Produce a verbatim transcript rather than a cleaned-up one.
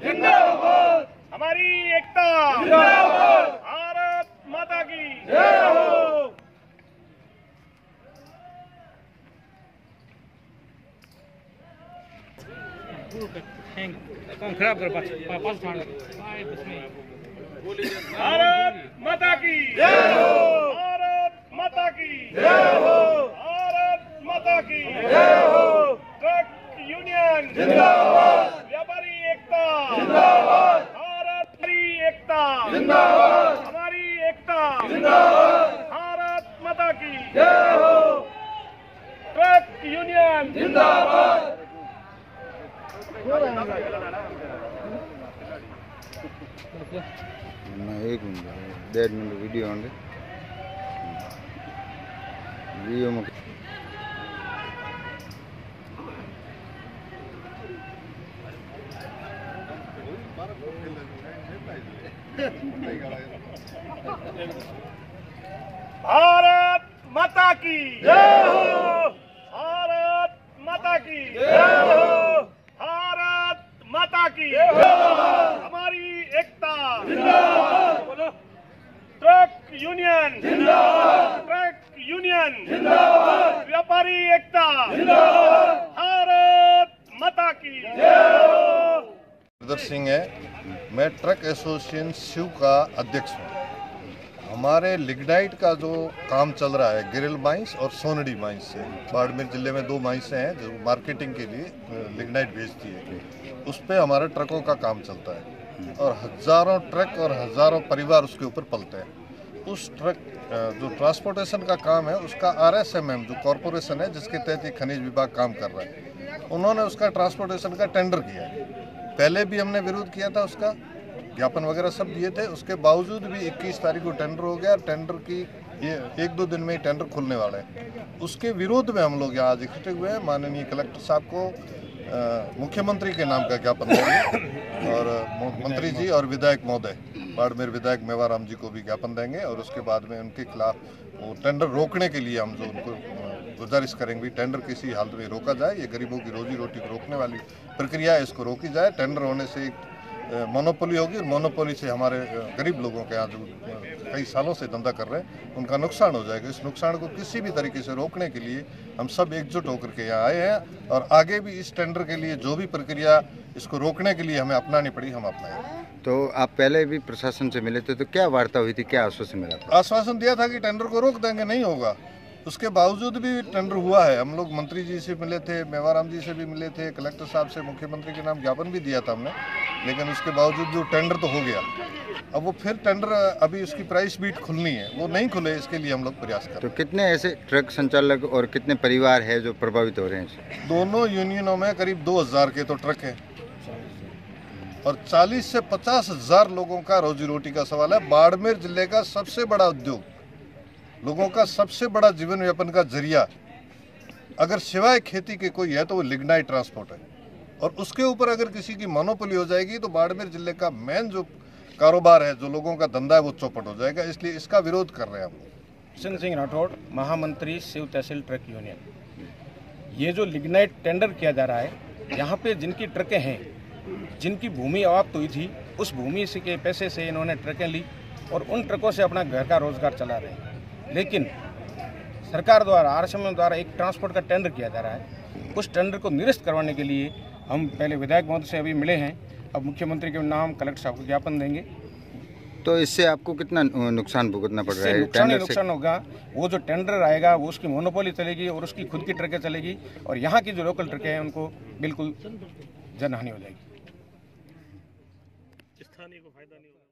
जिंदाबाद, हमारी एकता जिंदाबाद, भारत माता की जय हो। खराब कर पास पास भारत माता की जय हो, भारत माता की जय हो, भारत माता की जय हो। ट्रक यूनियन जिंदाबाद, व्यापारी एकता जिंदाबाद, भारत की एकता जिंदाबाद, हमारी एकता जिंदाबाद, भारत माता की जय हो। ट्रक यूनियन जिंदाबाद। एक मिनट डेढ़ मिनट वीडियो अंडे वीडियो में भारत माता की जय हो, भारत माता की जय हो, भारत माता की जय हो, हमारी एकता जिंदाबाद, ट्रक यूनियन जिंदाबाद, ट्रक यूनियन जिंदाबाद, व्यापारी एकता जिंदाबाद, भारत माता की जय हो। प्रदर्शन सिंह है, मैं ट्रक एसोसिएशन शिव का अध्यक्ष हूँ। हमारे लिग्नाइट का जो काम चल रहा है गिरिल माइंस और सोनडी माइंस से, बाड़मेर जिले में दो माइंसें हैं जो मार्केटिंग के लिए लिग्नाइट भेजती है, उस पर हमारा ट्रकों का काम चलता है और हज़ारों ट्रक और हज़ारों परिवार उसके ऊपर पलते हैं। उस ट्रक जो ट्रांसपोर्टेशन का काम है उसका आरएसएमएम जो कॉरपोरेशन है जिसके तहत ये खनिज विभाग काम कर रहा है, उन्होंने उसका ट्रांसपोर्टेशन का टेंडर किया है। पहले भी हमने विरोध किया था, उसका ज्ञापन वगैरह सब दिए थे, उसके बावजूद भी इक्कीस तारीख को टेंडर हो गया। टेंडर की ये एक दो दिन में ही टेंडर खुलने वाला है। उसके विरोध में हम लोग यहाँ आज इकट्ठे हुए हैं। माननीय कलेक्टर साहब को मुख्यमंत्री के नाम का ज्ञापन देंगे और मंत्री जी और विधायक महोदय बाड़मेर विधायक मेवाराम जी को भी ज्ञापन देंगे और उसके बाद में उनके खिलाफ वो टेंडर रोकने के लिए हम जो उनको गुजारिश करेंगे, टेंडर किसी हालत में रोका जाए। ये गरीबों की रोजी रोटी को रोकने वाली प्रक्रिया है, इसको रोकी जाए। टेंडर होने से मोनोपोली होगी और मोनोपोली से हमारे गरीब लोगों के यहाँ जो कई सालों से धंधा कर रहे हैं उनका नुकसान हो जाएगा। इस नुकसान को किसी भी तरीके से रोकने के लिए हम सब एकजुट होकर के यहाँ आए हैं और आगे भी इस टेंडर के लिए जो भी प्रक्रिया इसको रोकने के लिए हमें अपनानी पड़ी हम अपनाएंगे। तो आप पहले भी प्रशासन से मिले थे, तो क्या वार्ता हुई थी, क्या आश्वासन मिला था? आश्वासन दिया था कि टेंडर को रोक देंगे, नहीं होगा। उसके बावजूद भी टेंडर हुआ है। हम लोग मंत्री जी से मिले थे, मेवाराम जी से भी मिले थे, कलेक्टर साहब से मुख्यमंत्री के नाम ज्ञापन भी दिया था हमने, लेकिन उसके बावजूद जो टेंडर तो हो गया। अब वो फिर टेंडर अभी उसकी प्राइस बीट खुलनी है, वो नहीं खुले, इसके लिए हम लोग प्रयास कर रहे हैं। तो कितने ऐसे ट्रक संचालक और कितने परिवार है जो प्रभावित हो रहे हैं? दोनों यूनियनों में करीब दो हजार के तो ट्रक हैं और चालीस से पचास हजार लोगों का रोजी रोटी का सवाल है। बाड़मेर जिले का सबसे बड़ा उद्योग, लोगों का सबसे बड़ा जीवन यापन का जरिया अगर सिवाय खेती के कोई है तो वो लिग्नाइट ट्रांसपोर्ट है और उसके ऊपर अगर किसी की मोनोपोली हो जाएगी तो बाड़मेर जिले का मेन जो कारोबार है, जो लोगों का धंधा है, वो चौपट हो जाएगा। इसलिए इसका विरोध कर रहे हैं हम लोग। किशन सिंह राठौड़, महामंत्री शिव तहसील ट्रक यूनियन। ये जो लिग्नाइट टेंडर किया जा रहा है, यहाँ पे जिनकी ट्रकें हैं, जिनकी भूमि अवाप्त हुई थी, उस भूमि से के पैसे से इन्होंने ट्रकें ली और उन ट्रकों से अपना घर का रोजगार चला रहे हैं। लेकिन सरकार द्वारा आरएसएमएम द्वारा एक ट्रांसपोर्ट का टेंडर किया जा रहा है। उस टेंडर को निरस्त करवाने के लिए हम पहले विधायक महोदय से अभी मिले हैं, अब मुख्यमंत्री के नाम कलेक्टर साहब को ज्ञापन देंगे। तो इससे आपको कितना नुकसान भुगतना पड़ रहा है? नुकसान ही नुकसान होगा। वो जो टेंडर आएगा वो उसकी मोनोपोली चलेगी और उसकी खुद की ट्रकें चलेगी और यहाँ की जो लोकल ट्रकें हैं उनको बिल्कुल जनहानि हो जाएगी। स्थानीय को फायदा नहीं होगा।